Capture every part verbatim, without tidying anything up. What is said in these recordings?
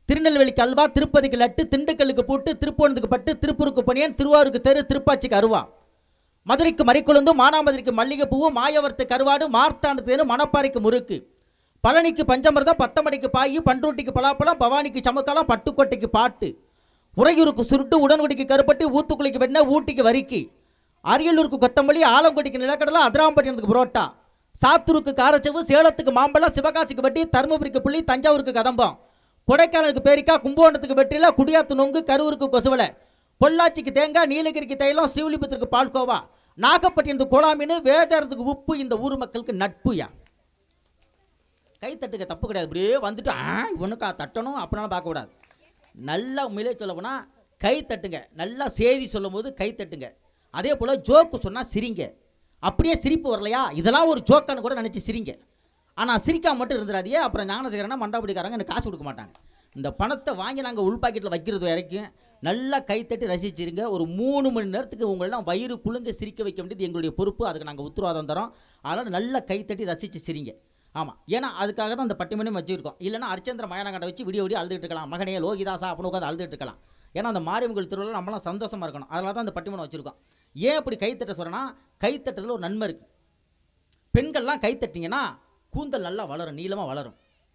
திருநெல்வேலிக்கு அல்வா, திருப்பதிக்கு லட்டு, திண்டுக்கல்லுக்கு பூட்டு, திருப்போணத்துக்கு பட்டு, திருப்பூருக்கு பனியன், திருவாரூருக்கு தெரு, திருப்பாச்சிக்கு அருவா, மதுரைக்கு மறிக்குழுந்து, மானாமதுரைக்கு மல்லிகைப்பூவு, மாயவரத்து கருவாடு, மார்த்தாண்டு தேனு, மணப்பாறைக்கு முறுக்கு, பழனிக்கு பஞ்சமிர்தம், பத்தமடைக்கு பாயி, பண்ருட்டிக்கு பலாப்பழம், பவானிக்கு சமக்காலம், பட்டுக்கோட்டைக்கு பாட்டு, உறையூருக்கு சுருட்டு, உடன்குடிக்கு கருப்பட்டி, ஊத்துக்குளிக்கு வெண்ணெய், ஊட்டிக்கு வரிக்கி, அரியலூருக்கு கொத்தமல்லி, ஆலங்குடிக்கு நிலக்கடலை, அதிராம்பட்டினத்துக்கு புரோட்டா, சாத்தூருக்கு காரச்சவு, சேலத்துக்கு மாம்பழம், சிவகாசிக்கு வட்டி, தருமபுரிக்கு புள்ளி, தஞ்சாவூருக்கு கதம்பம், கொடைக்கானலுக்கு பேரிக்கா, கும்பகோணத்துக்கு வெற்றில, குடியாத்து நொங்கு, கரூருக்கு கொசுவலை, பொள்ளாச்சிக்கு தேங்காய், நீலகிரிக்கு தைலம், சிவலிபுரத்துக்கு பால்கோவா, நாகப்பட்டினத்துக்கு கோலாமீன், வேதாரத்துக்கு உப்பு. இந்த ஊர் மக்களுக்கு நட்புயா. கை தட்டுக்க தப்பு கிடையாது. அப்படியே வந்துட்டு இவனுக்கா தட்டணும் அப்படின்னாலும் பார்க்கக்கூடாது. நல்லா உண்மையிலே சொல்ல போனால் கை தட்டுங்க. நல்லா செய்தி சொல்லும் போது கை தட்டுங்க. அதே போல் ஜோக்கு சொன்னால் சிரிங்க. அப்படியே சிரிப்பு வரலையா, இதெல்லாம் ஒரு ஜோக்கான்னு கூட நினச்சி சிரிங்க. ஆனால் சிரிக்காம மட்டும் இருந்துடாதியே. அப்புறம் ஞானசேகரனா மண்டாபடிக்காரங்க எனக்கு காசு கொடுக்க மாட்டாங்க. இந்த பணத்தை வாங்கி நாங்கள் உள் பாக்கெட்டில் வைக்கிறது வரைக்கும் நல்லா கைத்தட்டி ரசிச்சிருங்க. ஒரு மூணு மணி நேரத்துக்கு உங்களெல்லாம் வயிறு குலுங்க சிரிக்க வைக்க வேண்டியது எங்களுடைய பொறுப்பு. அதுக்கு நாங்கள் உத்தரவாதம் தரோம். அதனால் நல்லா கைத்தட்டி ரசித்து சிரிங்க. ஆமாம், ஏன்னா அதுக்காக தான் அந்த பட்டிமணியும் வச்சுருக்கோம். இல்லைனா அரிச்சந்திர மயானங்கட்டை வச்சு விடிய விடிய அழுதுட்டு இருக்கலாம். மகனே லோகிதாசா அப்படின்னு உட்காந்து அழுதுட்டு இருக்கலாம். ஏன்னா அந்த மாரியம்மன் திருவிழா நம்மளாம் சந்தோஷமாக இருக்கணும். அதனால தான் அந்த பட்டிமணம் வச்சுருக்கோம். ஏன் அப்படி கைத்தட்ட சொல்கிறேன்னா, கைத்தட்டத்தில் ஒரு நன்மை இருக்குது. பெண்கள்லாம் கைத்தட்டிங்கன்னா கூந்தல் நல்லா வளரும், நீளமாக வளரும்.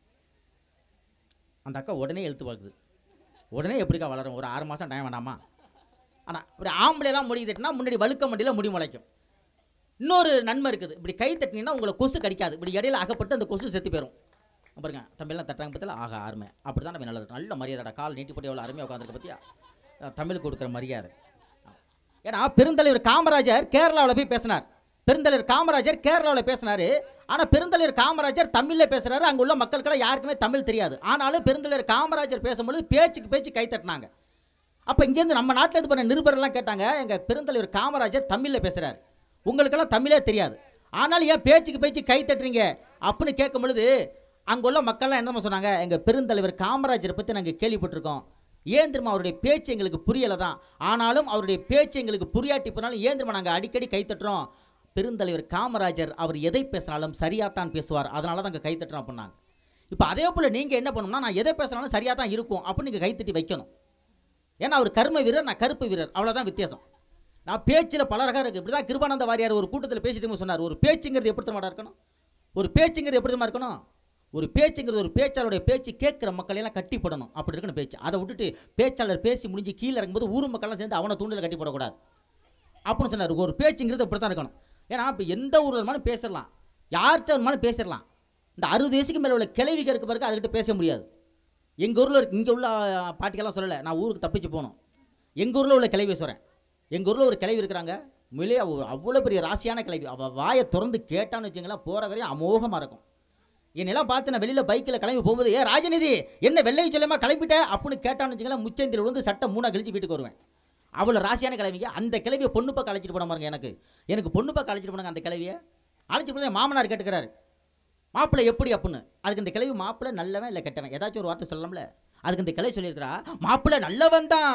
அந்த அக்கா உடனே எழுத்து பார்க்குது. உடனே எப்படிக்கா வளரும்? ஒரு ஆறு மாதம் டைம் வேணாமா? ஆனால் இப்படி ஆம்பளைலாம் முடி தட்டினா முன்னாடி வழுக்க மண்டியில் முடி முளைக்கும். இன்னொரு நன்மை இருக்குது. இப்படி கை தட்டினீங்கன்னா உங்களை கொசு கடிக்காது. இப்படி இடையில அகப்பட்டு அந்த கொசு செத்து போயிடும். பாருங்க, தமிழ்லாம் தட்டுறாங்க பற்றியில் ஆக அருமை. அப்படி தான் நம்ம நல்லது. நல்ல மரியாதை. கால் நீட்டி போட்டு எவ்வளோ அருமையாக உட்காந்துருக்க பற்றியா தமிழுக்கு கொடுக்குற மரியாதை. ஏன்னா பெருந்தலைவர் காமராஜர் கேரளாவில் போய் பேசினார். பெருந்தலைவர் காமராஜர் கேரளாவில் பேசினார். ஆனால் பெருந்தலைவர் காமராஜர் தமிழில் பேசுகிறாரு. அங்கே உள்ள மக்களுக்கெல்லாம் யாருக்குமே தமிழ் தெரியாது. ஆனாலும் பெருந்தலைவர் காமராஜர் பேசும்போது பேச்சுக்கு பேச்சு கை தட்டினாங்க. அப்போ இங்கேருந்து நம்ம நாட்டில் இது பண்ண நிருபரெல்லாம் கேட்டாங்க, எங்கள் பெருந்தலைவர் காமராஜர் தமிழில் பேசுகிறார், உங்களுக்கெல்லாம் தமிழே தெரியாது, ஆனால் ஏன் பேச்சுக்கு பேச்சு கை தட்டுறீங்க அப்படின்னு கேட்கும் பொழுது அங்கே உள்ள மக்கள்லாம் என்னமா சொன்னாங்க, எங்கள் பெருந்தலைவர் காமராஜரை பற்றி நாங்கள் கேள்விப்பட்டிருக்கோம், ஏன் தெரியுமா அவருடைய பேச்சு எங்களுக்கு புரியலை தான், ஆனாலும் அவருடைய பேச்சு எங்களுக்கு புரியாட்டி போனாலும் ஏன் தெரியுமா நாங்கள் அடிக்கடி கை தட்டுறோம், பெருந்தலைவர் காமராஜர் அவர் எதை பேசினாலும் சரியாகத்தான் பேசுவார், அதனால தான் அங்கே கைத்தட்டுறோம் அப்படின்னாங்க. இப்போ அதே போல் நீங்கள் என்ன பண்ணணும்னா, நான் எதை பேசினாலும் சரியாக தான் இருக்கும் அப்படின்னு நீங்கள் கைத்தட்டி வைக்கணும். ஏன்னா அவர் கர்ம வீரர், நான் கருப்பு வீரர், அவ்வளோதான் வித்தியாசம். நான் பேச்சில் பல ரகம் இருக்குது. இப்படி தான் கிருபானந்த வாரியார் ஒரு கூட்டத்தில் பேசிட்டு சொன்னார், ஒரு பேச்சுங்கிறது எப்படி தெரியுமா இருக்கணும், ஒரு பேச்சுங்கிறது எப்படி தெரியுமா இருக்கணும், ஒரு பேச்சுங்கிறது ஒரு பேச்சாளருடைய பேச்சு கேட்குற மக்களையெல்லாம் கட்டி போடணும், அப்படி இருக்கணும் பேச்சு. அதை விட்டுட்டு பேச்சாளர் பேசி முடிஞ்சு கீழே இருக்கும்போது ஊர் மக்கள்லாம் சேர்ந்து அவனை தூண்டில் கட்டி போடக்கூடாது அப்படின்னு சொன்னார். ஒரு பேச்சுங்கிறது இப்படி தான் இருக்கணும். ஏன்னா இப்போ எந்த ஊரில் இருந்தாலும் பேசிடலாம், யார்கிட்ட இருந்தாலும் பேசிடலாம். இந்த அறுபது வயசுக்கு மேலே உள்ள கிளவிக்கு இருக்க பிறகு அதுக்கிட்ட பேச முடியாது. எங்கள் ஊரில் இருக்கு, இங்கே உள்ள பாட்டிக்கெல்லாம் சொல்லலை, நான் ஊருக்கு தப்பிச்சு போகணும். எங்கள் ஊரில் உள்ள கிளவி சொல்கிறேன். எங்கள் ஊரில் ஒரு கிளவி இருக்கிறாங்க, மிலே அவ்வளோ பெரிய ராசியான கிளவி. அவள் வாயை திறந்து கேட்டான்னு வச்சுங்களேன், போகிற வரையும் அமோகமாக இருக்கும். என்னெல்லாம் பார்த்து நான் வெளியில் பைக்கில் கிளம்பி போகும்போது, ஏ ராஜநிதி என்ன வெள்ளை சொல்லமா கிளம்பிட்டேன் அப்படின்னு கேட்டான்னு வச்சுங்களேன், முச்சந்தில் விழுந்து சட்டை மூணாக கழிச்சு வீட்டுக்கு வருவேன். அவ்வளோ ராசியான கிளவிங்க. அந்த கிளவியை பொண்ணு பக்கம் அழைச்சிட்டு போன பாருங்க, எனக்கு எனக்கு பொண்ணு பக்கம் அழைச்சிட்டு போனாங்க. அந்த கிளவியை அழைச்சிட்டு போய் மாமனார் கேட்டுக்கிறாரு, மாப்பிள்ளை எப்படி அப்படின்னு. அதுக்கு இந்த கிளவி மாப்பிள்ளை நல்லவன் இல்லை கெட்டவன் ஏதாச்சும் ஒரு வார்த்தை சொல்லலாம்ல. அதுக்கு இந்த கிளவி சொல்லியிருக்கிறா, மாப்பிள்ளை நல்லவன் தான்,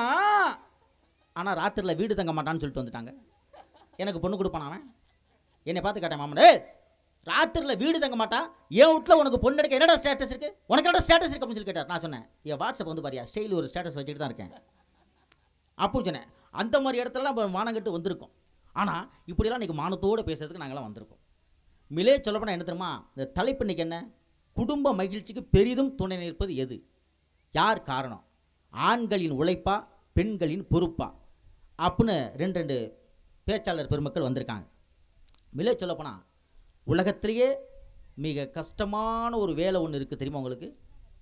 ஆனால் ராத்திரியில் வீடு தங்க மாட்டான்னு சொல்லிட்டு வந்துட்டாங்க. எனக்கு பொண்ணு கொடுப்பான் அவன். என்னை பார்த்து கேட்டேன், மாமன் ஏ ராத்திரியில் வீடு தங்க மாட்டா, என் வீட்டில் உனக்கு பொண்ணு எடுக்க என்னடா ஸ்டேட்டஸ் இருக்குது, உனக்கு என்னடா ஸ்டேட்டஸ் இருக்குது அப்படின்னு சொல்லி கேட்டார். நான் சொன்னேன், என் வாட்ஸ்அப் வந்து பாரியா ஸ்டைல் ஒரு ஸ்டேட்டஸ் வச்சுட்டு தான் இருக்கேன் அப்படின்னு சொன்னேன். அந்த மாதிரி இடத்துலலாம் இப்போ மானங்கட்டு வந்திருக்கோம். ஆனால் இப்படிலாம் இன்றைக்கி மானத்தோடு பேசுறதுக்கு நாங்களாம் வந்திருக்கோம். மிலே சொல்லப்போனால் என்ன தெரியுமா, இந்த தலைப்பு இன்றைக்கி என்ன, குடும்ப மகிழ்ச்சிக்கு பெரிதும் துணை நிற்பது எது, யார் காரணம், ஆண்களின் உழைப்பா பெண்களின் பொறுப்பா அப்படின்னு ரெண்டு ரெண்டு பேச்சாளர் பெருமக்கள் வந்திருக்காங்க. மிலே சொல்லப்போனால் உலகத்திலேயே மிக கஷ்டமான ஒரு வேலை ஒன்று இருக்குது தெரியுமா உங்களுக்கு,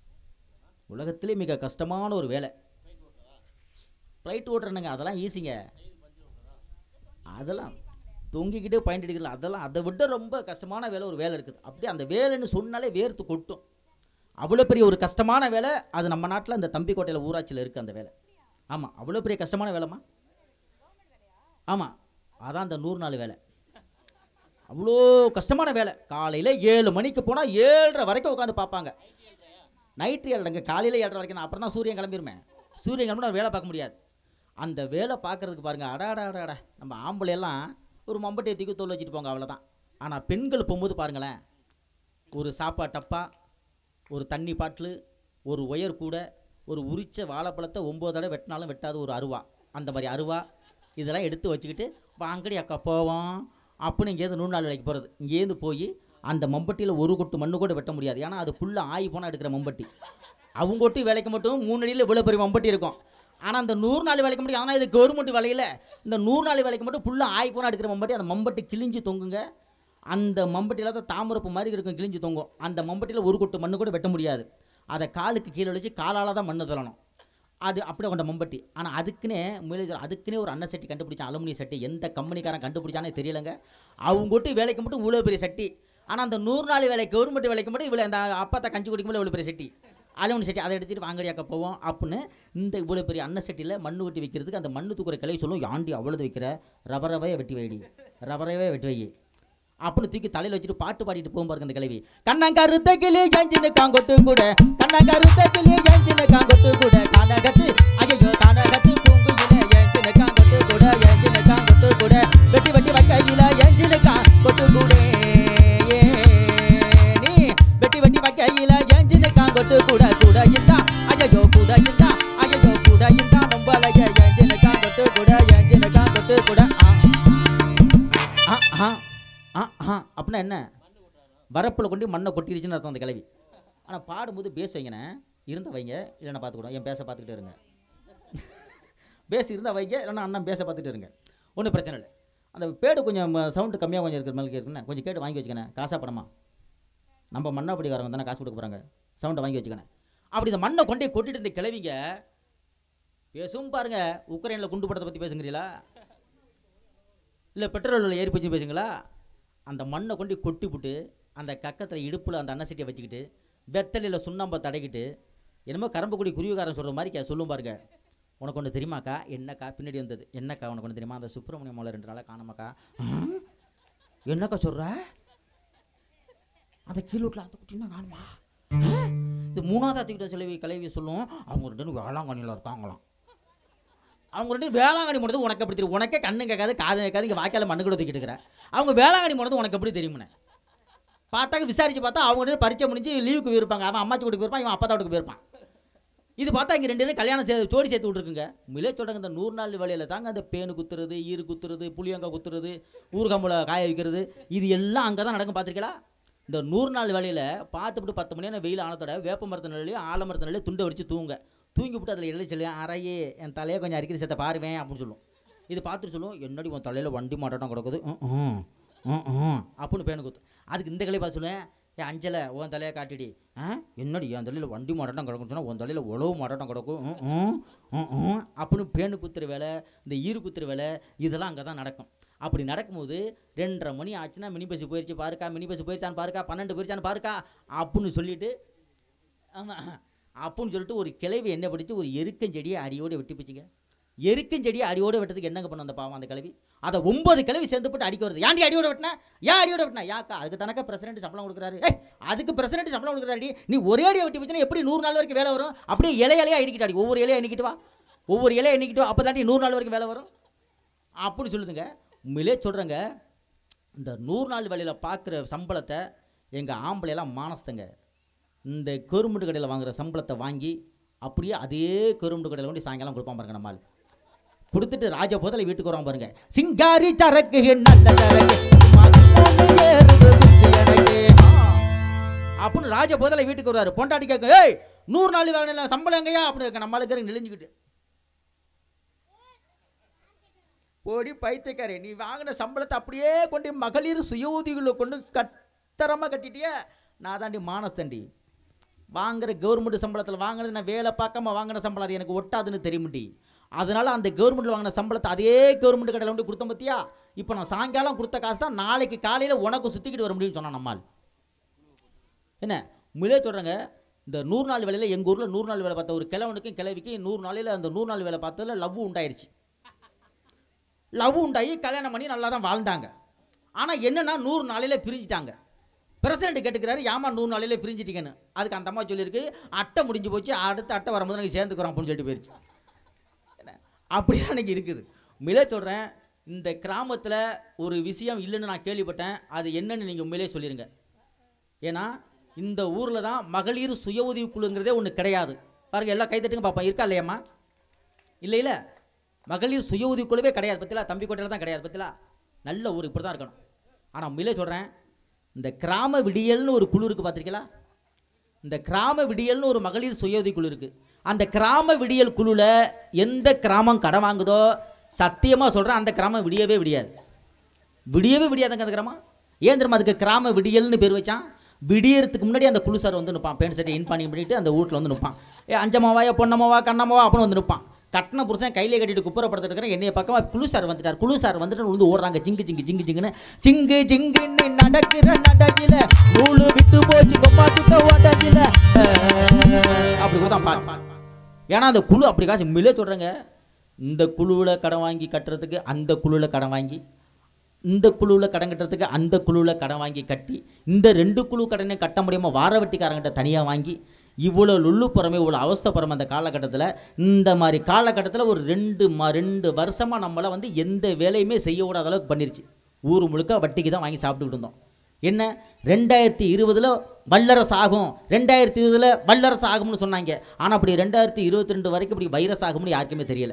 உலகத்திலே மிக கஷ்டமான ஒரு வேலை ஃப்ளைட் ஓட்டுறனுங்க. அதெல்லாம் ஈஸிங்க, அதெல்லாம் தொங்கிக்கிட்டே பாயிண்ட் அடிக்கலாம், அதெல்லாம் அதை விட ரொம்ப கஷ்டமான வேலை ஒரு வேலை இருக்குது. அப்படியே அந்த வேலைன்னு சொன்னாலே வேர்த்து கொட்டும். அவ்வளோ பெரிய ஒரு கஷ்டமான வேலை அது நம்ம நாட்டில் இந்த தம்பிக்கோட்டையில் ஊராட்சியில் இருக்குது அந்த வேலை. ஆமாம், அவ்வளோ பெரிய கஷ்டமான வேலைம்மா. ஆமாம், அதான் அந்த நூறு நாள் வேலை. அவ்வளோ கஷ்டமான வேலை. காலையில் ஏழு மணிக்கு போனால் ஏழரை வரைக்கும் உட்காந்து பார்ப்பாங்க. நைட்டு ஏழரைங்க, காலையில் ஏழரை வரைக்கும். நான் அப்புறம் தான் சூரியன் கிளம்பிடுவேன். சூரியன் கிளம்பினா வேலை பார்க்க முடியாது. அந்த வேலை பார்க்குறதுக்கு பாருங்கள், அடாடா அடாடா நம்ம ஆம்பளையெல்லாம் ஒரு மம்பட்டியை தூக்கி தோல் வச்சுட்டு போங்க, அவ்வளோதான். ஆனால் பெண்கள் போகும்போது பாருங்களேன், ஒரு சாப்பாடு டப்பா, ஒரு தண்ணி பாட்டில், ஒரு ஒயர் கூட, ஒரு உரிச்ச வாழைப்பழத்தை ஒம்பது தடவை வெட்டினாலும் வெட்டாது ஒரு அருவா, அந்த மாதிரி அருவா இதெல்லாம் எடுத்து வச்சுக்கிட்டு வாங்கடி அக்கா போவோம் அப்படின்னு இங்கேருந்து நூறு நாள் வேலைக்கு போகிறது. இங்கேருந்து போய் அந்த மம்பட்டியில் ஒரு கொட்டு மண்ணு கூட வெட்ட முடியாது, ஏன்னா அது ஃபுல்லாக ஆகி போனால் எடுக்கிற மம்பட்டி. அவங்க கொட்டி வேலைக்கு மட்டும் மூணு அடியில் இவ்வளோ பெரிய மம்பட்டி இருக்கும். ஆனால் அந்த நூறு நாள் வேலைக்கு மட்டும், ஆனால் இது கவர்மெண்ட் வேலையில் இந்த நூறு நாள் வேலைக்கு மட்டும் ஃபுல்லாக ஆகி போனால் எடுக்கிற மம்பட்டி. அந்த மம்பட்டி கிழிஞ்சு தொங்குங்க. அந்த மம்பட்டியில் தான் தாமரப்பு மாதிரி இருக்கும், கிழிஞ்சு தொங்கும். அந்த மம்பட்டியில் ஒரு கொட்டு மண்ணு கூட வெட்ட முடியாது. அதை காலுக்கு கீழே வச்சு காலால் தான் மண்ணு தள்ளணும். அது அப்படியே கொண்ட மம்பட்டி. ஆனால் அதுக்குன்னே முயல் அதுக்குன்னே ஒரு அன்ன சட்டி கண்டுபிடிச்சான், அலுமினிய சட்டி. எந்த கம்பெனிக்காரன் கண்டுபிடிச்சானே தெரியலங்க. அவங்க கொட்டி வேலைக்கு மட்டும் இவ்வளோ பெரிய சட்டி. ஆனால் அந்த நூறு நாள் வேலை கவர்மெண்ட் வேலைக்கு மட்டும் இவ்வளோ அந்த அப்பத்தை கஞ்சி குடிக்கும்போது இவ்வளோ பெரிய சட்டி, அலுமினிய சட்டி. அதை எடுத்துகிட்டு வாங்கடியாக்க போவோம் அப்படின்னு இந்த இவ்வளோ பெரிய அன்ன சட்டியில் மண்ணு வெட்டி வைக்கிறதுக்கு அந்த மண்ணு தூக்குற கிளை சொல்லும், யாண்டி அவ்வளோ வைக்கிற ரவரவே வெட்டி வைடி, ரவரவே வெட்டி வை அப்படின்னு தூக்கி தலையில் வச்சுட்டு பாட்டு பாடிட்டு போகும் பாருங்க அந்த கிளவி. கண்ணங்கருத்த கிளி எஞ்சினு காங்கொட்டு கூட, கண்ணங்கருத்த கிளி எஞ்சினு காங்கொட்டு கூட, கானகத்து ஐயோ கானகத்து பூங்குயில எஞ்சினு காங்கொட்டு கூட, எஞ்சினு காங்கொட்டு கூட, வெட்டி வெட்டி வைக்கையில எஞ்சினு காங்கொட்டு கூட, நீ வெட்டி வெட்டி வைக்கையில எஞ்சினு காங்கொட்டு கூட, கூட இந்தா ஐயோ கூட இந்தா ஐயோ கூட இந்தா நம்பளைய எஞ்சினு காங்கொட்டு கூட, எஞ்சினு காங்கொட்டு கூட. ஆ ஆ ஆ ஆ அப்படின்னா என்ன, வரப்பில் கொண்டு மண்ணை கொட்டிருச்சுன்னு அர்த்தம் அந்த கிளவி. ஆனால் பாடும்போது பேஸ் வைங்கண்ணே, இருந்த வைங்க, இல்லைன்னா பார்த்துக்கூடும். என் பேச பார்த்துக்கிட்டே இருங்க, பேஸ் இருந்தால் வைங்க, இல்லைன்னா அண்ணன் பேச பார்த்துட்டு இருங்க, ஒன்றும் பிரச்சனை இல்லை. அந்த பேடு கொஞ்சம் சவுண்டு கம்மியாக கொஞ்சம் இருக்கிற மாதிரி இருக்குண்ணே, கொஞ்சம் கேட்டு வாங்கி வச்சுக்கண்ணே. காசா பணமா, நம்ம மண்ணாப்படி வரவங்க தானே காசு கொடுக்க போகிறாங்க, சவுண்டை வாங்கி வச்சுக்கண்ணே. அப்படி இந்த மண்ணை கொண்டே கொட்டிட்டு இந்த கிளவிங்க பேசும் பாருங்க. உக்ரைனில் குண்டு படத்தை பற்றி பேசுங்கிறீங்களா, இல்லை பெட்ரோலில் ஏறி போச்சு பேசுங்களா? அந்த மண்ணை கொண்டு கொட்டிவிட்டு அந்த கக்கத்தில் இடுப்பில் அந்த அன்னசட்டியை வச்சுக்கிட்டு வெத்தலையில் சுண்ணாம்பை தடைக்கிட்டு என்னமோ கரம்புக்குடி குருவிகாரன் சொல்கிற மாதிரி கே சொல்லும் பாருங்க. உனக்கு ஒன்று தெரியுமாக்கா, என்னக்கா பின்னாடி வந்தது, என்னக்கா உனக்கு ஒன்று தெரியுமா, அந்த சுப்பிரமணிய மலை ரெண்டு நாளாக காணாமக்கா. என்னக்கா சொல்கிற, அந்த கீழ் வீட்டில் அந்த குட்டினா காணுமா, இது மூணாவது அத்திக்கிட்ட சிலவி கலைவி சொல்லும். அவங்க ரெண்டு வேளாங்கண்ணியில் இருக்காங்களாம். அவங்க ரெண்டு வேளாங்கண்ணி போனது உனக்கு எப்படி தெரியும், உனக்கே கண்ணு கேட்காது காது கேட்காது, இங்கே வாய்க்கால மண்ணு கூட தூக்கிட்டு இருக்கிற. அவங்க வேளாங்கண்ணி போனது உனக்கு எப்படி தெரியுமுன்னு பார்த்தாக்க விசாரிச்சு பார்த்தா அவங்க ரெண்டு பரிச்சை முடிஞ்சு லீவுக்கு போயிருப்பாங்க. அவன் அம்மாச்சி வீட்டுக்கு போயிருப்பான், இவன் அப்பா வீட்டுக்கு போயிருப்பான். இது பார்த்தா இங்கே ரெண்டு பேரும் கல்யாணம் சே ஜோடி சேர்த்து விட்ருக்குங்க. மிலே சொல்கிறாங்க, இந்த நூறு நாள் வேலையில் தாங்க அந்த பேனு குத்துறது, ஈரு குத்துறது, புளியங்காய் குத்துறது, ஊறுகாம்புல காய வைக்கிறது, இது எல்லாம் அங்கே தான் நடக்கும். பார்த்துருக்கீங்களா? இந்த நூறு நாள் வேலையில் பார்த்துவிட்டு பத்து மணி நேரம் வெயில் ஆனத்தோட வேப்ப மரத்து நிலையிலையும் ஆலமரத்து நிலையிலையும் துண்டை வச்சு தூங்க தூங்கி விட்டு அதில் எழுதி சொல்லி அறையே என் தலையை கொஞ்சம் அரிக்கிறது சேர்த்த பாருவேன் அப்படின்னு சொல்லும். இது பார்த்துட்டு சொல்லுவோம், என்னடி உன் தலையில் வண்டி மாட்டாட்டம் கிடக்குது ம் ம் அப்படின்னு பேனு குத்து. அதுக்கு இந்த கலையை பார்த்து சொல்லுவேன், ஏன் அஞ்சலை உன் தலையை காட்டிடி, ஆ என்னடி என் தலையில் வண்டி மாட்டாட்டம் கிடக்குன்னு சொன்னால் உன் தலையில் உழவு மாட்டாட்டம் கிடக்கும் ம் ம் அப்படின்னு பேனு குத்துற வேலை, இந்த ஈரு குத்துற வேலை, இதெல்லாம் அங்கே தான் நடக்கும். அப்படி நடக்கும்போது ரெண்டரை மணி ஆச்சுன்னா மினி பஸ் போயிடுச்சு பாருக்கா, மினி பஸ் போயிடுச்சான்னு பாருக்கா, பன்னெண்டு போயிடுச்சான்னு பாருக்கா அப்படின்னு சொல்லிட்டு, ஆமாம் அப்படின்னு சொல்லிட்டு ஒரு கிளவி என்ன படித்து ஒரு எருக்கஞ்செடியை அடியோடு வெட்டி போச்சுங்க. எருக்கஞ்செடியை அடியோடு வெட்டதுக்கு என்னங்க பண்ணும் அந்த பாவம் அந்த கிளவி? அதை ஒன்பது கிளவி சேர்ந்து போட்டு அடிக்க வருது. ஏன்டி அடியோட வெட்டினா, ஏன் அடியோட வெட்டினா, யாக்கா அதுக்கு தனக்க பிரசிடென்ட் சம்பளம் கொடுக்குறாரு, ஏ அதுக்கு பிரசிடென்ட் சம்பளம் கொடுக்குறாடி, நீ ஒரே அடியை வெட்டி போச்சுன்னா எப்படி நூறு நாள் வரைக்கும் வேலை வரும்? அப்படியே இலை இலையாக எண்ணிக்கிட்டு அடி, ஒவ்வொரு இலையை எண்ணிக்கிட்டு வா, ஒவ்வொரு இலையை எண்ணிக்கிட்டு வா, அப்போ தாண்டி நூறு நாள் வரைக்கும் வேலை வரும் அப்படின்னு சொல்லுதுங்க. உண்மையிலே சொல்கிறேங்க, இந்த நூறு நாள் வேலையில் பார்க்குற சம்பளத்தை எங்கள் ஆம்பளையெல்லாம் மானஸ்தங்க. இந்த கரும்புண்டு கடையில் வாங்குகிற சம்பளத்தை வாங்கி அப்படியே அதே கரும்புண்டு கடையில் கொண்டு சாயங்காலம் கொடுப்பான் பாருங்க. நம்மால் கொடுத்துட்டு ராஜ போதில் வீட்டுக்கு வரான் பாருங்க. சிங்காரி சரக்கு நல்ல அப்படின்னு ராஜ போதில் வீட்டுக்கு வருவார். பொண்டாட்டி கேட்க, ஏய் நூறு நாள் வேலை சம்பளம் எங்கேயா அப்படின்னு நம்மளுக்கு நெளிஞ்சுக்கிட்டு, போடி பைத்தியக்காரே, நீ வாங்கின சம்பளத்தை அப்படியே கொண்டு மகளிர் சுய ஊதியங்களை கொண்டு கத்தரமாக கட்டிட்டிய. நான் தாண்டி மானஸ்தண்டி, வாங்குற கவர்மெண்ட் சம்பளத்தில் வாங்கினது நான் வேலை பார்க்காம வாங்கின சம்பளம் அது எனக்கு ஒட்டாதுன்னு தெரியும்டி. அதனால் அந்த கவர்மெண்ட்டில் வாங்கின சம்பளத்தை அதே கவர்மெண்ட் கடையில் கொண்டு கொடுத்த பற்றியா, இப்போ நான் சாயங்காலம் கொடுத்த காசு தான் நாளைக்கு காலையில் உனக்கு சுற்றிக்கிட்டு வர முடியும்னு சொன்னான் நம்மால். என்ன முன்னே சொல்கிறாங்க, இந்த நூறு நாள் வேலையில் எங்கள் ஊரில் நூறு நாள் வேலை பார்த்த ஒரு கிழவனுக்கும் கிழவிக்கும் நூறு நாளையில் அந்த நூறு நாள் வேலை பார்த்ததில் லவ் உண்டாயிருச்சு. லவ் உண்டாகி கல்யாணம் பண்ணி நல்லா தான் வாழ்ந்தாங்க. ஆனால் என்னென்னா நூறு நாளையில் பிரிஞ்சிட்டாங்க. பிரசிடென்ட் கேட்டுக்கிறாரு, ஏமா நூறு நாளையில் பிரிஞ்சிட்டிங்கன்னு. அதுக்கு அந்த அம்மா சொல்லியிருக்கு, அட்டை முடிஞ்சு போச்சு, அடுத்த அட்டை வரும்போது நாங்கள் சேர்ந்துக்கிறோம் அப்படின்னு சொல்லிட்டு போயிடுச்சு. அப்படியே அன்றைக்கி இருக்குது. உண்மையிலே சொல்கிறேன், இந்த கிராமத்தில் ஒரு விஷயம் இல்லைன்னு நான் கேள்விப்பட்டேன். அது என்னன்னு நீங்கள் உண்மையிலே சொல்லிடுங்க. ஏன்னா இந்த ஊரில் தான் மகளிர் சுய உதவி குழுங்கிறதே ஒன்று கிடையாது. பாருங்கள், எல்லாம் கைத்தட்டுங்க பார்ப்போம். இருக்கா இல்லையம்மா? இல்லை இல்லை, மகளிர் சுய உதவி குழுவே கிடையாது பத்திலா. தம்பி கோட்டையில் தான் கிடையாது பத்திலா. நல்ல ஊர் இப்படி தான் இருக்கணும். ஆனால் உண்மையிலே சொல்கிறேன், இந்த கிராம விடியல்னு ஒரு குழு இருக்குது பார்த்துருக்கீங்களா? இந்த கிராம விடியல்னு ஒரு மகளிர் சுய உதவி குழு இருக்குது. அந்த கிராம விடியல் குழுவில் எந்த கிராமம் கடன் வாங்குதோ சத்தியமாக சொல்கிறேன், அந்த கிராமம் விடியவே விடியாது. விடியவே விடியாதுங்க அந்த கிராமம். ஏன் தெரியுமா அதுக்கு கிராம விடியல்னு பேர் வச்சான்? விடியறதுக்கு முன்னாடி அந்த குழு சார் வந்து நிற்பான். பேண்ட் சட்டை இன் பண்ணி பண்ணிட்டு அந்த வீட்டில் வந்து நிற்பான். ஏ அஞ்சமாவாயா பொன்னமாவா கண்ணமாவா அப்படின்னு வந்து நிற்பான். கட்டின புருஷன் கையிலே கட்டிட்டு குப்புறப்படுத்திட்டு இருக்கிறேன். என்னைய பக்கமாக குழு சார் வந்துட்டார். குழு சார் வந்துட்டு விழுந்து ஓடுறாங்க. ஜிங்கு ஜிங்கு ஜிங்கு ஜிங்குன்னு ஜிங்கு ஜிங்குன்னு நடக்கிற நடக்கில நூலு விட்டு போச்சு கொப்பா சுட்ட ஓட்டத்தில் அப்படி கூட தான் பாட்டு. ஏன்னா அந்த குழு அப்படி காசு மில்லே சொல்கிறேங்க. இந்த குழுவில் கடன் வாங்கி கட்டுறதுக்கு அந்த குழுவில் கடன் வாங்கி, இந்த குழுவில் கடன் கட்டுறதுக்கு அந்த குழுவில் கடன் வாங்கி கட்டி, இந்த ரெண்டு குழு கடனை கட்ட முடியாமல் வார வட்டிக்காரங்கிட்ட தனியாக வாங்கி, இவ்வளோ லுள்ளு புறமே இவ்வளோ அவஸ்தை புறமே அந்த காலகட்டத்தில். இந்த மாதிரி காலகட்டத்தில் ஒரு ரெண்டு ம ரெண்டு வருஷமாக நம்மளை வந்து எந்த வேலையுமே செய்ய விடாத அளவுக்கு பண்ணிருச்சு. ஊர் முழுக்க வட்டிக்கு தான் வாங்கி சாப்பிட்டுக்கிட்டு இருந்தோம். என்ன ரெண்டாயிரத்தி இருபதில் வல்லரசு ஆகும், ரெண்டாயிரத்தி இருபதில் வல்லரசு ஆகும்னு சொன்னாங்க. ஆனால் அப்படி ரெண்டாயிரத்தி இருபத்தி ரெண்டு வரைக்கும் இப்படி வைரஸ் ஆகும்னு யாருக்குமே தெரியலை.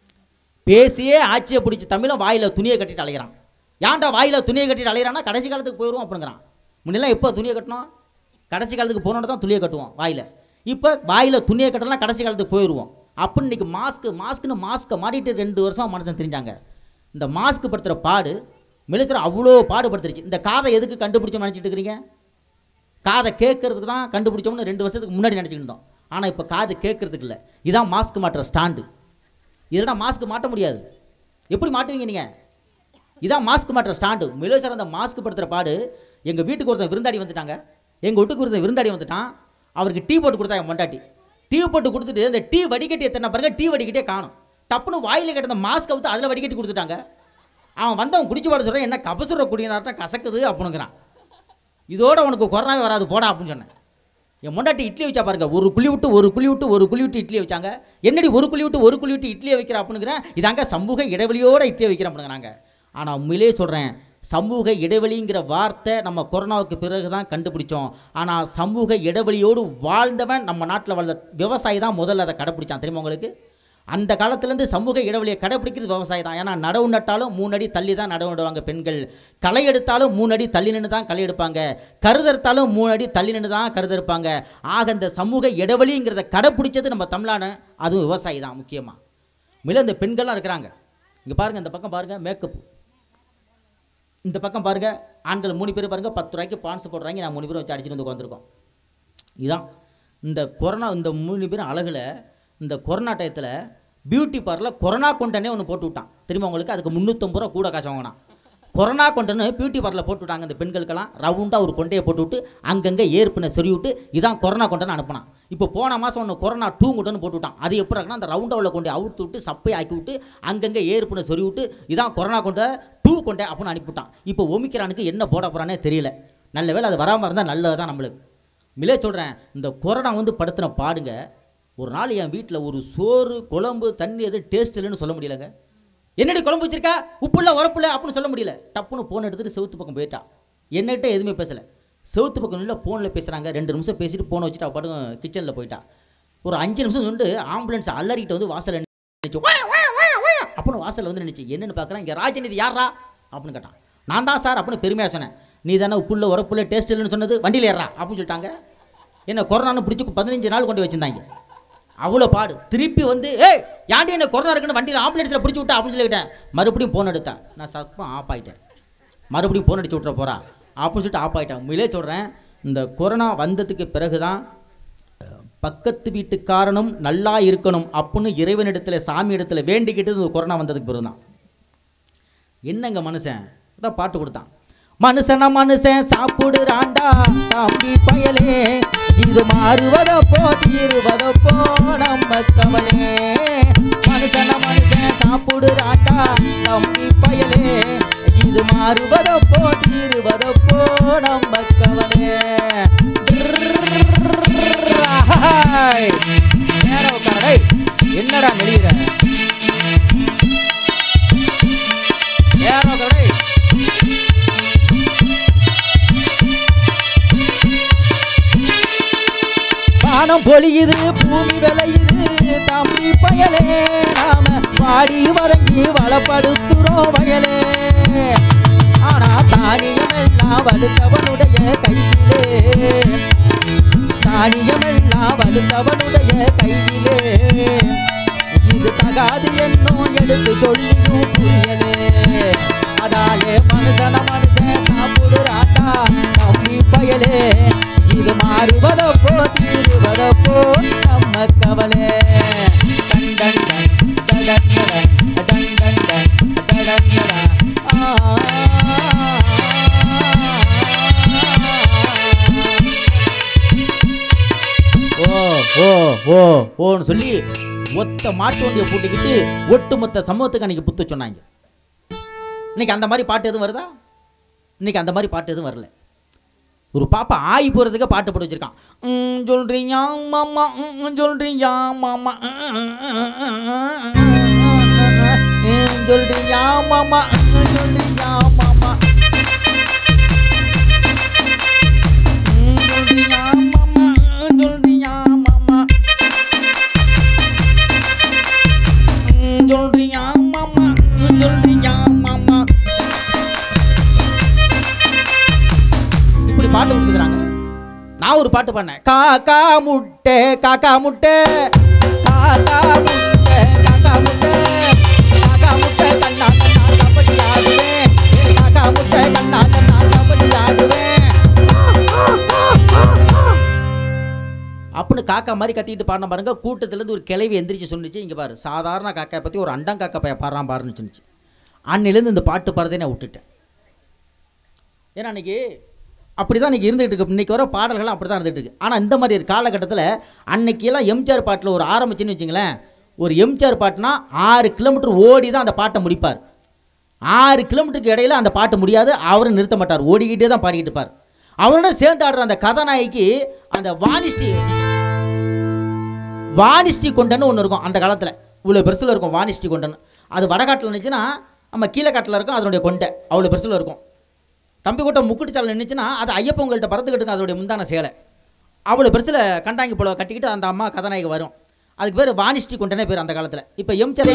பேசியே ஆட்சியை பிடிச்சி தமிழன் வாயில் துணியை கட்டிட்டு அலைகிறான். ஏன்டா வாயில் துணியை கட்டிட்டு அலைகிறான்னா கடைசி காலத்துக்கு போயிடுவோம் அப்படிங்கிறான். முன்னெல்லாம் எப்போ துணியை கட்டணும்? கடைசி காலத்துக்கு போனோட தான் துணியை கட்டுவோம் வாயில். இப்போ வாயில் துணியை கட்டலாம் கடைசி காலத்துக்கு போயிடுவோம் அப்படின்னு. இன்றைக்கி மாஸ்க்கு மாஸ்க்குன்னு மாஸ்க்கை மாட்டிட்டு ரெண்டு வருஷமாக மனுஷன் தெரிஞ்சாங்க. இந்த மாஸ்க்கு படுத்துகிற பாடு மிளத்துற அவ்வளோ பாடுபடுத்துருச்சு. இந்த காதை எதுக்கு கண்டுபிடிச்சோம்னு நினச்சிட்டு இருக்கிறீங்க? காதை கேட்கறதுக்கு தான் கண்டுபிடிச்சோம்னு ரெண்டு வருஷத்துக்கு முன்னாடி நினச்சிக்கிட்டு இருந்தோம். ஆனால் இப்போ காது கேட்கறதுக்கு இல்லை. இதான் மாஸ்க் மாட்டுற ஸ்டாண்டு. இதெல்லாம் மாஸ்க் மாட்ட முடியாது. எப்படி மாட்டுவீங்க நீங்கள்? இதான் மாஸ்க் மாட்டுற ஸ்டாண்டு. மிளோ சார் அந்த மாஸ்க் படுத்துகிற பாடு. எங்கள் வீட்டுக்கு ஒருத்தன் விருந்தாடி வந்துட்டாங்க. எங்கள் வீட்டுக்கு ஒருத்தன் விருந்தாடி வந்துட்டான். அவருக்கு டீ போட்டு கொடுத்தா என் மொண்டாட்டி. டீ போட்டு கொடுத்துட்டு இந்த டீ வடிகட்டி எத்தனை பாருங்க, டீ வடிகட்டே காணும். டப்புன்னு வாயில் கிட்ட மாஸ்க் வந்து அதில் வடிகட்டி கொடுத்துட்டாங்க. அவன் வந்தவன் குடிச்சு பாட சொல்கிறேன், என்ன கபசுர குடியினார்ட்ட கசக்குது அப்படிங்கிறான். இதோட உனக்கு கொரோனாவே வராது போடா அப்படின்னு சொன்னேன். என் முன்னாடி இட்லி வச்சா பாருங்க, ஒரு குழி விட்டு ஒரு குழி விட்டு ஒரு குழி விட்டு இட்லி வச்சாங்க. என்னடி ஒரு குழி விட்டு ஒரு குழி விட்டு இட்லியை வைக்கிற அப்படிங்கிறேன். இதாங்க சமூக இடைவெளியோட இட்லியை வைக்கிறேன் அப்படிங்கிறாங்க. ஆனால் உண்மையிலே சொல்கிறேன், சமூக இடைவெளிங்கிற வார்த்தை நம்ம கொரோனாவுக்கு பிறகு தான் கண்டுபிடிச்சோம். ஆனால் சமூக இடைவெளியோடு வாழ்ந்தவன் நம்ம நாட்டில் வாழ்ந்த விவசாயி தான் முதல்ல அதை கடைப்பிடிச்சான். தெரியுமா உங்களுக்கு? அந்த காலத்துலேருந்து சமூக இடைவெளியை கடைப்பிடிக்கிறது விவசாயி தான். ஏன்னா நடவு நட்டாலும் மூணு அடி தள்ளி தான் நடவு நடுவாங்க பெண்கள். களை எடுத்தாலும் மூணு அடி தள்ளி நின்று தான் களை எடுப்பாங்க. கருதறுத்தாலும் மூணு அடி தள்ளி நின்று தான் கருதறுப்பாங்க. ஆக இந்த சமூக இடைவெளிங்கிறத கடைப்பிடிச்சது நம்ம தமிழ்நாடு, அதுவும் விவசாயி தான் முக்கியமாக. மில இந்த பெண்கள்லாம் இருக்கிறாங்க. இங்கே பாருங்கள், இந்த பக்கம் பாருங்கள் மேக்கப், இந்த பக்கம் பாருங்கள் ஆண்கள் மூணு பேர் பாருங்கள், பத்து ரூபாய்க்கு பான்ஸ் போடுறாங்க. நான் மூணு பேரும் வச்சு அடிச்சுட்டு வந்து உட்காந்துருக்கோம். இதுதான் இந்த கொரோனா. இந்த மூணு பேரும் அழகில் இந்த கொரோனா டயத்தில் பியூட்டி பார்லர் கொரோனா கொண்டனே ஒன்று போட்டு விட்டான். தெரியுமா உங்களுக்கு? அதுக்கு முந்நூற்றம்பது ரூபா கூட காசு வாங்கினான். கொரோனா கொண்டன்னு பியூட்டி பார்லர் போட்டு விட்டாங்க. இந்த பெண்களுக்கெல்லாம் ரவுண்டாக ஒரு கொண்டையை போட்டு விட்டு அங்கங்கே ஏற்பினை சொல்லி விட்டு இதான் கொரோனா கொண்டன்னு அனுப்பினான். இப்போ போன மாதம் ஒன்று கொரோனா டூ கொண்டன்னு போட்டு விட்டான். அது எப்படி இருக்குன்னா, அந்த ரவுண்டாக உள்ள கொண்டை அவுத்து விட்டு சப்பை ஆக்கி விட்டு அங்கங்கே ஏற்பினை சொல்லி விட்டு இதான் கொரோனா கொண்ட டூ கொண்டை அப்படின்னு அனுப்பிவிட்டான். இப்போ ஒமிக்கிறானுக்கு என்ன போட போகிறானே தெரியல. நல்ல வேலை அது வராமல் இருந்தால் நல்லது தான் நம்மளுக்கு. மிலே சொல்கிறேன், இந்த கொரோனா வந்து படுத்தின பாடுங்க. ஒரு நாள் என் வீட்டில் ஒரு சோறு குழம்பு தண்ணி எது டேஸ்ட் இல்லைன்னு சொல்ல முடியலங்க. என்னடி குழம்பு வச்சிருக்கா, உப்புல உரப்புல அப்படின்னு சொல்ல முடியல. டப்புன்னு ஃபோன் எடுத்துகிட்டு செவுத்து பக்கம் போயிட்டா. என்னகிட்ட எதுவுமே பேசலை. செவுத்து பக்கம் இல்லை ஃபோனில் பேசுகிறாங்க. ரெண்டு நிமிஷம் பேசிட்டு ஃபோனை வச்சுட்டு அவள் பாட்டு கிச்சனில் போயிட்டா. ஒரு அஞ்சு நிமிஷம் சொல்லிட்டு ஆம்புலன்ஸ் அலறிக்கிட்ட வந்து வாசல் நினைச்சு அப்படின்னு வாசல் வந்து நினைச்சு என்னென்னு பார்க்குறேன். இங்கே ராஜநிதி யாரா அப்படின்னு கேட்டான். நான் தான் சார் அப்படின்னு பெருமையாக சொன்னேன். நீ தானே உப்புள்ள உரப்புல டேஸ்ட் இல்லைன்னு சொன்னது, வண்டியில் ஏறா அப்படின்னு சொல்லிட்டாங்க. என்ன கொரோனான்னு பிடிச்சி பதினஞ்சு நாள் கொண்டு வச்சுருந்தாங்க. அவ்வளோ பாடு. திருப்பி வந்து ஏய் யாண்டி என்ன கொரோனா இருக்குன்னு வண்டியில் ஆம்புலன்ஸில் பிடிச்சி விட்டா அப்படின்னு சொல்லிக்கிட்டேன். மறுபடியும் ஃபோன் எடுத்தேன். நான் சப்பம் ஆஃப் ஆகிட்டேன். மறுபடியும் ஃபோன் அடிச்சு விட்ற போகிறா அப்படின்னு சொல்லிட்டு ஆஃப் ஆகிட்டேன். உண்மையிலே சொல்கிறேன், இந்த கொரோனா வந்ததுக்கு பிறகு தான் பக்கத்து வீட்டுக்காரனும் நல்லா இருக்கணும் அப்படின்னு இறைவனிடத்தில் சாமி இடத்துல வேண்டிக்கிட்டு இந்த கொரோனா வந்ததுக்கு பிறகு தான். என்னங்க மனுஷன் தான் பாட்டு கொடுத்தான். மனுஷன மனுஷன் சாப்பிடுறாண்டா தம்பி பயலே, இது மாறுவதப்போ தீருவதப்போ நம்ம கவலே. மனுஷன மனுஷன் சாப்பிடுறாண்டா தம்பி பயலே, இது மாறுவதப்போ தீருவதப்போ நம்ம கவலே. நேரம் உட்கார. என்னடா நெளிகிற நேரம் உட்கார. வானம் வானம் பொழியுது பூமி விளையுது தம்பி பயலே நாம வாடி வதங்கி வளப்படுத்துறோம் வயலே ஆனா தானியமெல்லாம் வலுத்தவனுடைய கையிலே தானியமெல்லாம் வலுத்தவனுடைய கையிலே இது தகாது என்னும் எடுத்து சொல்லியும் புரியலே அதாலே மனுஷன மனுஷன் சாப்பிடுறாட்டா தம்பி பயலே இது மாறுவதப்போ தீருவதப்போ நம்ம கவலை டன் டன் டன் டன் டன் டன் டன் டன் ஓ ஓ ஓ ஓன்னு சொல்லி ஒத்த மாட்டு வண்டியை போட்டுக்கிட்டு ஒட்டுமொத்த சமூகத்துக்கு அன்னைக்கு புத்து சொன்னாங்க. இன்னைக்கு அந்த மாதிரி பாட்டு எதுவும் வருதா? இன்னைக்கு அந்த மாதிரி பாட்டு எதுவும் வரல. ஒரு பாப்பா ஆகி போகிறதுக்கு பாட்டு போட்டு வச்சிருக்கான். சொல்றீங்க மாமா சொல்றீங்க மாமா சொல்றீங்க மாமா சொல்றீங்க மாமா சொல்றீங்க மாமா சொல்றீங்க மாமா சொல்றீங்க மாமா சொல்றீங்க மாமா இப்படி பாட்டு கொடுத்துக்கிறாங்க. நான் ஒரு பாட்டு பண்ணேன். காக்கா முட்டை காக்கா முட்டை காக்கா முட்டை காக்கா முட்டை காக்கா முட்டை கண்ணா கண்ணா கபடி ஆடுவேன் காக்கா முட்டை கண்ணா கண்ணா கபடி ஆடுவேன் அப்படின்னு காக்கா மாதிரி கத்திக்கிட்டு பாடின பாருங்க. கூட்டத்திலேருந்து ஒரு கிளவி எந்திரிச்சு சொன்னிச்சு, இங்கே பாரு சாதாரண காக்காயை பற்றி ஒரு அண்டம் காக்கா பைய பாடுறான் பாருன்னு சொன்னிச்சு. அன்னிலேருந்து இந்த பாட்டு பாடுறதே நான் விட்டுட்டேன். ஏன்னா அன்றைக்கி அப்படி தான் இன்றைக்கி இருந்துகிட்டு இருக்கு. இன்றைக்கி வர பாடல்கள்லாம் அப்படி தான் இருந்துகிட்டு இருக்கு. ஆனால் இந்த மாதிரி ஒரு காலகட்டத்தில் அன்னைக்கெல்லாம் எம்ஜிஆர் பாட்டில் ஒரு ஆரம்பிச்சுன்னு வச்சுங்களேன், ஒரு எம்ஜிஆர் பாட்டுனா ஆறு கிலோமீட்டர் ஓடி தான் அந்த பாட்டை முடிப்பார். ஆறு கிலோமீட்டருக்கு இடையில அந்த பாட்டு முடியாது, அவரும் நிறுத்த மாட்டார், ஓடிக்கிட்டே தான் பாடிக்கிட்டு இருப்பார். அவரோட சேர்ந்து ஆடுற அந்த கதாநாயகிக்கு அந்த வாணிஸ்டி வாணிஸ்டி கொண்டன்னு ஒன்று இருக்கும். அந்த காலத்தில் இவ்வளோ பெருசில் இருக்கும் வாணிஸ்டி கொண்டன்னு. அது வடகாட்டில் இருந்துச்சுன்னா நம்ம கீழக்காட்டில் இருக்கும் அதனுடைய கொண்டை அவ்வளோ பெருசில் இருக்கும். தம்பி கூட்டம் முக்குட்டு சாலை நின்றுச்சுன்னா அது ஐயப்பங்கள்கிட்ட பறந்துக்கிட்டு அதோடைய முந்தான சேலை அவ்வளோ பெருசில் கண்டாங்கி போல கட்டிக்கிட்டு அந்த அம்மா கதாநாயகி வரும். அதுக்கு பேர் வாணிஸ்டி கொண்டனே பேர் அந்த காலத்தில். இப்போ எம்ஜிஆர்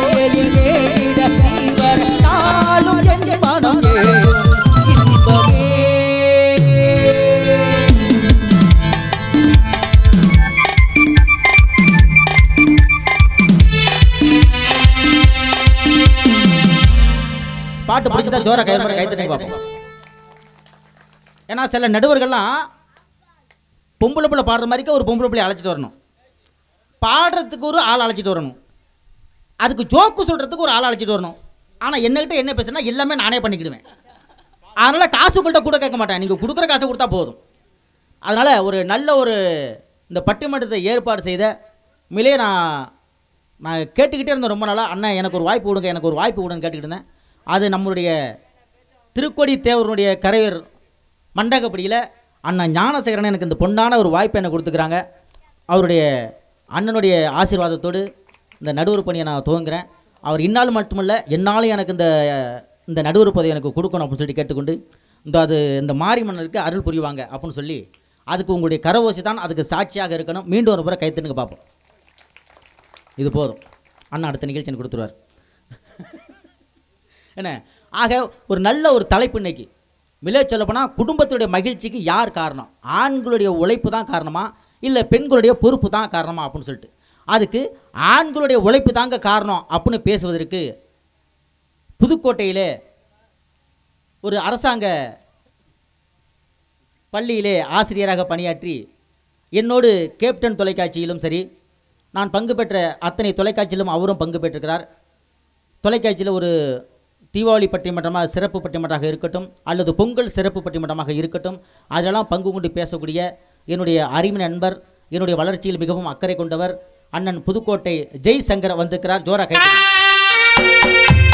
பாட்டு பிடிச்சதா ஜோரா கை கை தட்டி பார்ப்போம். ஏன்னா சில நடுவர்கள்லாம் பொம்பளை பிள்ளை பாடுற மாதிரிக்க ஒரு பொம்பளை பிள்ளை அழைச்சிட்டு வரணும், பாடுறதுக்கு ஒரு ஆள் அழைச்சிட்டு வரணும், அதுக்கு ஜோக்கு சொல்கிறதுக்கு ஒரு ஆள் அழைச்சிட்டு வரணும். ஆனால் என்னகிட்ட என்ன பேசுனா எல்லாமே நானே பண்ணிக்கிடுவேன். அதனால் காசு உங்கள்கிட்ட கூட கேட்க மாட்டேன், நீங்கள் கொடுக்குற காசை கொடுத்தா போதும். அதனால் ஒரு நல்ல ஒரு இந்த பட்டிமன்றத்தை ஏற்பாடு செய்த மிலே நான் நான் கேட்டுக்கிட்டே இருந்தேன் ரொம்ப நாளாக. அண்ணன் எனக்கு ஒரு வாய்ப்பு கொடுங்க எனக்கு ஒரு வாய்ப்பு கொடுங்க கேட்டுக்கிட்டு இருந்தேன். அது நம்மளுடைய திருக்கோடி தேவருடைய கரையர் மண்டகப்படியில் அண்ணன் ஞானசேகரன் எனக்கு இந்த பொன்னான ஒரு வாய்ப்பை எனக்கு கொடுத்துக்கிறாங்க. அவருடைய அண்ணனுடைய ஆசீர்வாதத்தோடு இந்த நடுவர் பணியை நான் துவங்குறேன். அவர் இன்னால் மட்டுமல்ல என்னாலும் எனக்கு இந்த இந்த நடுவர் பதவி எனக்கு கொடுக்கணும் அப்படின்னு சொல்லி கேட்டுக்கொண்டு இந்த அது இந்த மாரியம்மனுக்கு அருள் புரிவாங்க அப்படின்னு சொல்லி அதுக்கு உங்களுடைய கரவோசி தான் அதுக்கு சாட்சியாக இருக்கணும். மீண்டும் ஒரு முறை கைத்தனுக்கு பார்ப்போம். இது போதும், அண்ணா அடுத்த நிகழ்ச்சி எனக்கு கொடுத்துருவார். என்ன ஆக ஒரு நல்ல ஒரு தலைப்பு இன்னைக்கு மிலே சொல்லப்போனால் குடும்பத்துடைய மகிழ்ச்சிக்கு யார் காரணம்? ஆண்களுடைய உழைப்பு தான் காரணமா இல்லை பெண்களுடைய பொறுப்பு தான் காரணமா அப்படின்னு சொல்லிட்டு அதுக்கு ஆண்களுடைய உழைப்பு தாங்க காரணம் அப்படின்னு பேசுவதற்கு புதுக்கோட்டையிலே ஒரு அரசாங்க பள்ளியிலே ஆசிரியராக பணியாற்றி என்னோடு கேப்டன் தொலைக்காட்சியிலும் சரி நான் பங்கு பெற்ற அத்தனை தொலைக்காட்சியிலும் அவரும் பங்கு பெற்றிருக்கிறார். தொலைக்காட்சியில் ஒரு தீபாவளி பட்டிமன்றமாக சிறப்பு பட்டிமன்றமாக இருக்கட்டும் அல்லது பொங்கல் சிறப்பு பட்டிமன்றமாக இருக்கட்டும் அதெல்லாம் பங்கு கொண்டு பேசக்கூடிய என்னுடைய அறிவு நண்பர், என்னுடைய வளர்ச்சியில் மிகவும் அக்கறை கொண்டவர் அண்ணன் புதுக்கோட்டை ஜெய் சங்கர் வந்திருக்கிறார். ஜோரா கை